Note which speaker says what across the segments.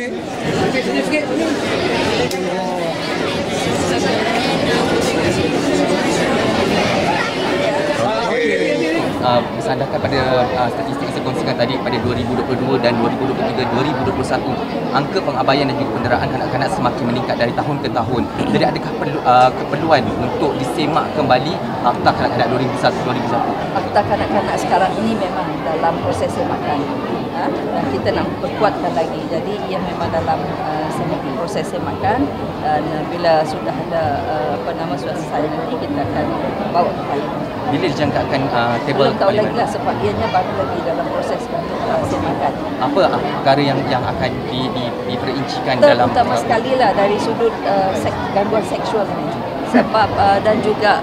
Speaker 1: Bersandarkan pada statistik yang saya kongsikan tadi pada 2022 dan 2023, 2021, angka pengabaian dan juga penderaan kanak-kanak semakin meningkat dari tahun ke tahun. Jadi adakah keperluan untuk disemak kembali Akta Kanak-kanak 2001?
Speaker 2: Akta kanak-kanak sekarang ini memang dalam proses semakan, dan kita nak perkuatkan lagi. Jadi ia memang dalam proses semakan, dan bila sudah ada sudah selesai nanti kita akan bawa ke Parlimen.
Speaker 1: Bila dijangkakan table
Speaker 2: belum tahu lagi lah sebab ianya baru lagi dalam proses semakan.
Speaker 1: Apa perkara yang akan diperincikan dalam
Speaker 2: terutama sekali lah dari sudut gangguan seksual ni, sebab dan juga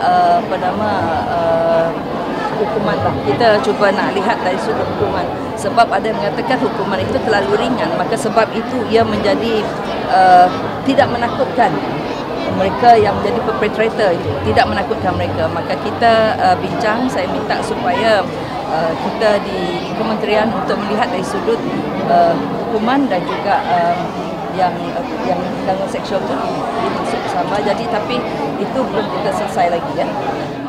Speaker 2: hukuman lah. Kita cuba nak lihat dari sudut hukuman, sebab ada yang mengatakan hukuman itu terlalu ringan, maka sebab itu ia menjadi tidak menakutkan mereka yang menjadi perpetrator itu, tidak menakutkan mereka. Maka kita bincang, saya minta supaya kita di kementerian untuk melihat dari sudut hukuman dan juga yang gangguan seksual itu dimasuk bersama. Jadi tapi itu belum kita selesai lagi, kan.